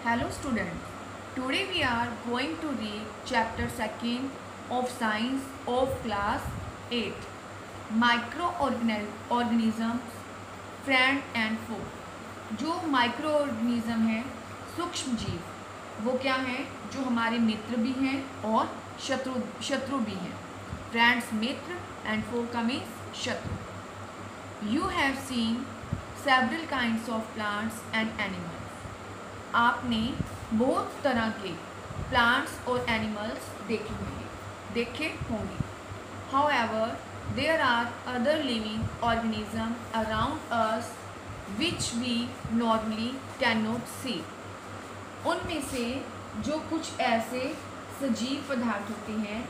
Hello students, today we are going to read chapter 2nd of science of class 8 Microorganisms, friend and foe। जो microorganism है सूक्ष्म जीव वो क्या है जो हमारे मित्र भी हैं और शत्रु भी हैं। फ्रेंड्स मित्र एंड फो का मीन्स शत्रु। You have seen several kinds of plants and animals. आपने बहुत तरह के प्लांट्स और एनिमल्स देखे होंगे। However there are other living organism around us which we normally can not see. उनमें से जो कुछ ऐसे सजीव पदार्थ होते हैं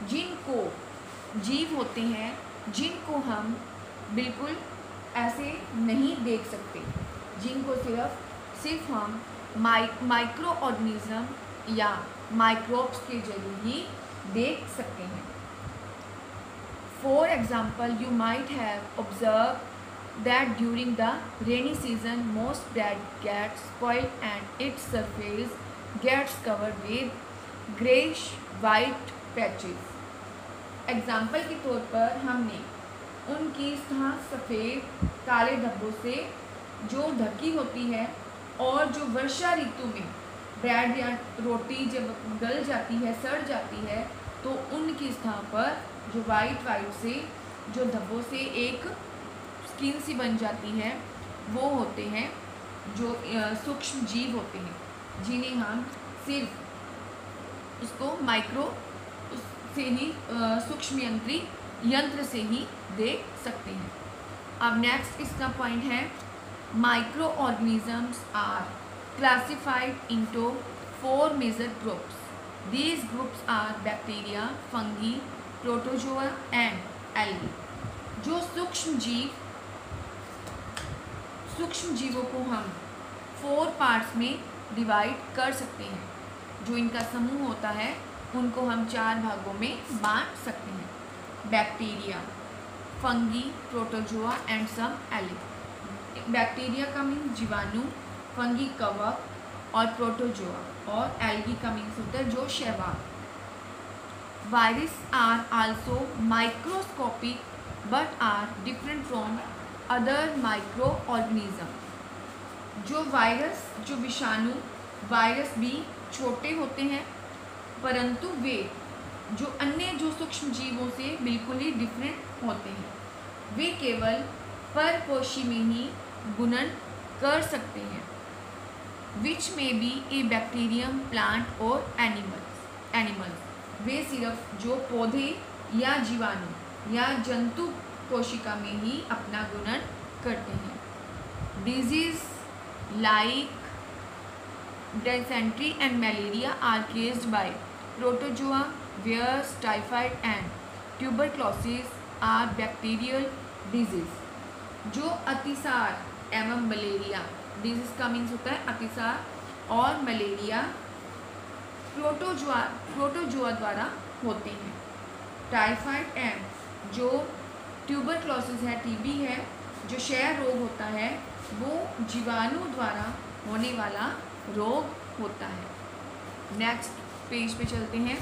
जिनको हम बिल्कुल ऐसे नहीं देख सकते, जिनको सिर्फ हम माइक्रो ऑर्गेनिज्म या माइक्रोब्स के जरिए ही देख सकते हैं। For example you might have observe that during the rainy season most bread gets spoiled and its surface gets covered with greyish white patches. Example के तौर पर हमने उनकी सतह सफ़ेद काले धब्बों से जो ढकी होती है और जो वर्षा ऋतु में ब्रेड या रोटी जब गल जाती है, सड़ जाती है, तो उनकी सतह पर जो वाइट से जो धब्बों से एक स्किन सी बन जाती है, वो होते हैं जो सूक्ष्म जीव होते हैं, जिन्हें हम सिर्फ उसको माइक्रो से ही सूक्ष्म यंत्र से ही देख सकते हैं। अब नेक्स्ट इसका पॉइंट है Microorganisms are classified into 4 major groups. These groups are bacteria, fungi, protozoa and algae. जो सूक्ष्म जीवों को हम 4 पार्ट्स में डिवाइड कर सकते हैं। जो इनका समूह होता है उनको हम 4 भागों में बांट सकते हैं। Bacteria, fungi, protozoa and some algae. Bacteria का मीन्स जीवाणु, फंगी कवक और प्रोटोजोआ और एल्गी का मीन्स होता है जो शैवाल। Virus are also microscopic but are different from other micro organism. जो विषाणु वायरस भी छोटे होते हैं, परंतु वे जो सूक्ष्म जीवों से बिल्कुल ही डिफरेंट होते हैं। वे केवल परपोषी में ही गुणन कर सकते हैं। विच में बी ए बैक्टीरियम, प्लांट और एनिमल्स। वे सिर्फ जो पौधे या जीवाणु या जंतु कोशिका में ही अपना गुणन करते हैं। Disease like dysentery and malaria are caused by protozoa, whereas typhoid and tuberculosis are bacterial disease। जो अतिसार एवं मलेरिया, डिजीज का मीन्स होता है अतिसार और मलेरिया प्रोटोजोआ द्वारा होते हैं। टाइफाइड एंड जो ट्यूबरक्लोसिस है, टीबी है, जो क्षय रोग होता है, वो जीवाणु द्वारा होने वाला रोग होता है। नेक्स्ट पेज पे चलते हैं।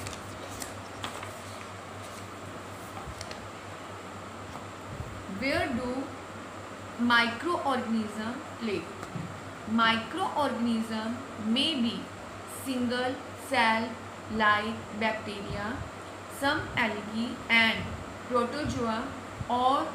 Where do microorganism live? Microorganism में be single cell like bacteria, some algae and protozoa और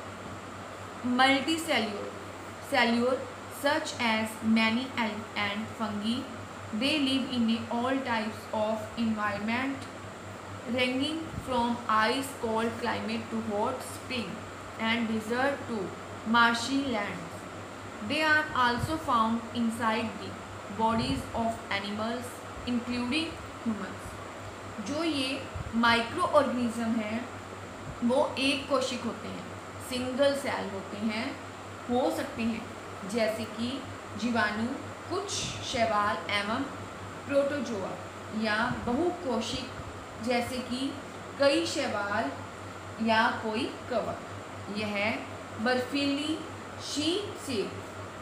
multicellular such as many algae and fungi. They live in all types of environment ranging from ice cold climate to hot spring and desert to marshy lands. They are also found inside the bodies of animals including humans. जो ये micro organism हैं वो एक कोशिक होते हैं, single cell होते हैं, हो सकते हैं जैसे कि जीवाणु, कुछ शैवाल एवं प्रोटोजोआ, या बहुकोशिक जैसे कि कई शैवाल या कोई कवक। यह बर्फीली शीट से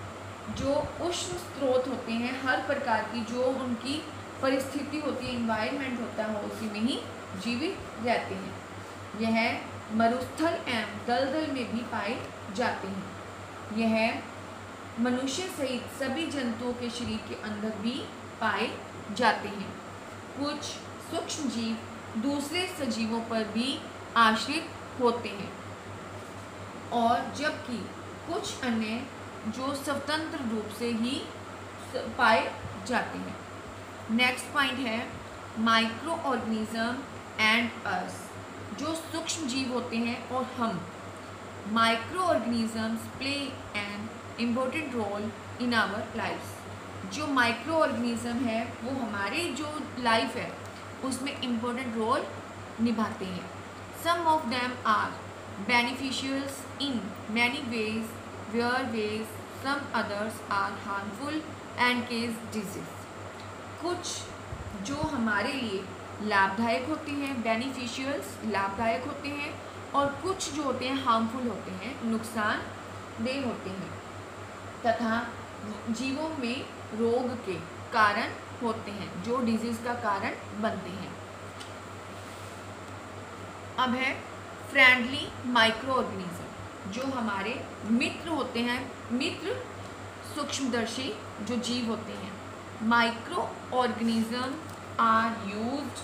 जो उष्ण स्रोत होते हैं, हर प्रकार की जो उनकी परिस्थिति होती है, इन्वायरमेंट होता है, उसी में ही जीवित रहते हैं। यह मरुस्थल एवं दलदल में भी पाए जाते हैं। यह मनुष्य सहित सभी जंतुओं के शरीर के अंदर भी पाए जाते हैं। कुछ सूक्ष्म जीव दूसरे सजीवों पर भी आश्रित होते हैं और जबकि कुछ अन्य जो स्वतंत्र रूप से ही पाए जाते हैं। नेक्स्ट पॉइंट है माइक्रो ऑर्गेनिज्म एंड अस। जो सूक्ष्म जीव होते हैं और हम, micro organisms play an important role in our lifes. जो माइक्रो ऑर्गेनिज्म है वो हमारे जो लाइफ है उसमें इम्पोर्टेंट रोल निभाते हैं। Some of them are beneficials in many ways, whereas some others are harmful and case disease. कुछ जो हमारे लिए लाभदायक होते हैं, बेनिफिशियल्स लाभदायक होते हैं, और कुछ जो होते हैं हार्मफुल होते हैं, नुकसानदेह होते हैं, तथा जीवों में रोग के कारण होते हैं, जो डिजीज का कारण बनते हैं। अब है फ्रेंडली माइक्रो ऑर्गेनिज्म। जो हमारे मित्र होते हैं, मित्र सूक्ष्मदर्शी जो जीव होते हैं। Micro organism are used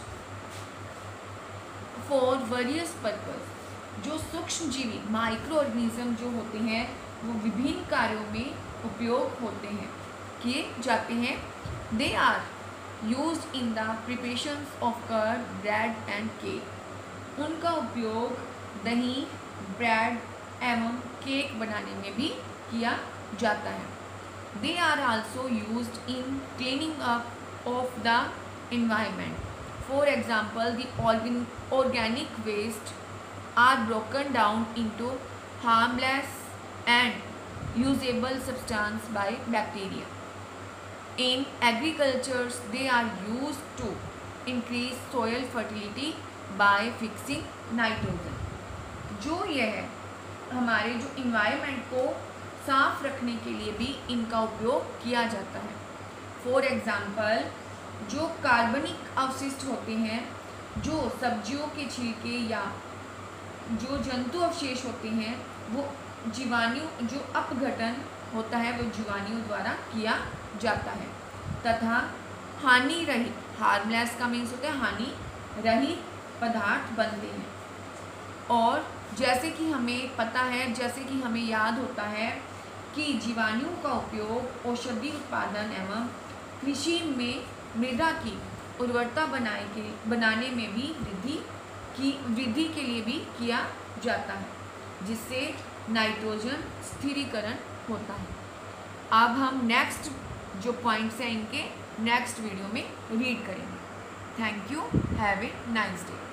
for various purpose. जो सूक्ष्म जीवी माइक्रो ऑर्गेनिज्म जो होते हैं वो विभिन्न कार्यों में उपयोग होते हैं, किए जाते हैं। They are used in the preparation of curd, bread and cake. उनका उपयोग दही, ब्रेड एवं केक बनाने में भी किया जाता है। They are also used in cleaning up of the environment. For example, the organic waste are broken down into harmless and usable substance by bacteria. In agriculture, they are used to increase soil fertility by fixing nitrogen. जो यह है हमारे जो environment को साफ रखने के लिए भी इनका उपयोग किया जाता है। For example, जो कार्बनिक अवशिष्ट होते हैं, जो सब्जियों के छिलके या जो जंतु अवशेष होते हैं, वो जीवाणु जो अपघटन होता है वो जीवाणुओं द्वारा किया जाता है, तथा हानि रहित, हार्मलेस का मीन्स होता है हानि रहित पदार्थ बनते हैं। और जैसे कि हमें पता है, जैसे कि हमें याद होता है कि जीवाणुओं का उपयोग औषधि उत्पादन एवं कृषि में मृदा की उर्वरता बनाने में भी वृद्धि के लिए भी किया जाता है, जिससे नाइट्रोजन स्थिरीकरण होता है। अब हम नेक्स्ट जो पॉइंट्स हैं इनके नेक्स्ट वीडियो में रीड करेंगे। Thank you, have a nice day.